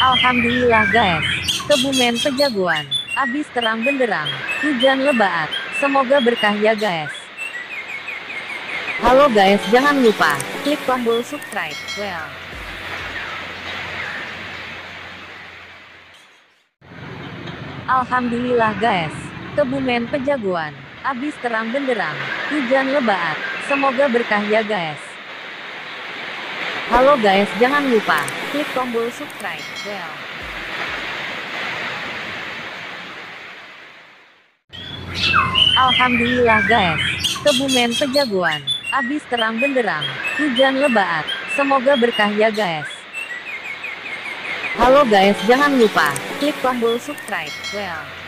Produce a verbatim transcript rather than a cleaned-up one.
Alhamdulillah guys, Kebumen Pejagoan, abis terang benderang, hujan lebat, semoga berkah ya guys. Halo guys, jangan lupa klik tombol subscribe. Well, Alhamdulillah guys, Kebumen Pejagoan, abis terang benderang, hujan lebat, semoga berkah ya guys. Halo guys, jangan lupa klik tombol subscribe. Well, Alhamdulillah guys, Kebumen Pejagoan, abis terang benderang, hujan lebat, semoga berkah ya guys. Halo guys, jangan lupa klik tombol subscribe. Well,